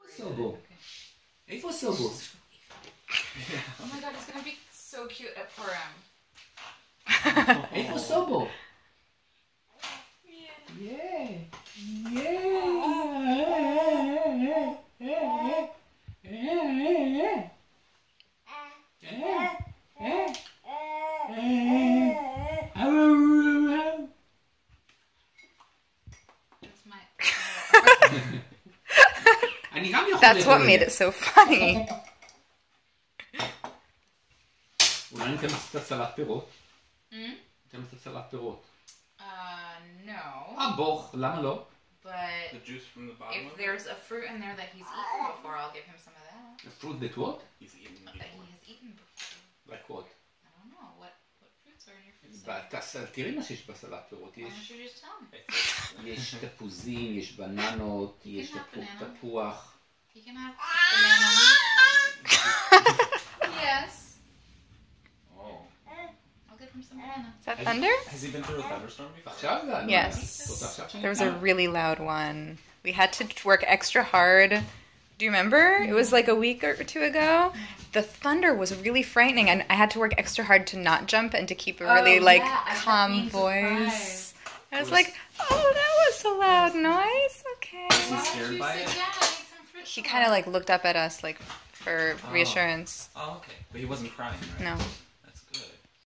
Sobo. איפה סובו? Oh my god, it's gonna be so cute at Purim. איפה סובו? That's what made it so funny. אולי ניתן קצת סלט פירות? ניתן קצת סלט פירות. No. בוך, למה לא? But The juice from the bottom if of there's a fruit in there that he's eaten before, I'll give him some of that. Fruit that what? He's eaten That he has eaten before. Like what? I don't know. What fruits are in your fruit salad? תראי מה שיש בסלט פירות. Why don't you just tell me? יש תפוזים, יש בננות, יש תפוח. You can have banana. Yes. Oh. I'll give him some banana. Is that thunder? Has he been through a thunderstorm before? עכשיו זה... Yes. There was a really loud one. We had to work extra hard. Do you remember? It was like a week or two ago. The thunder was really frightening, and I had to work extra hard to not jump and to keep a really calm voice. I was like, oh, that was a loud noise. Okay. Was he scared by it? He kind of like looked up at us like for reassurance. Oh, okay. But he wasn't crying, right? No.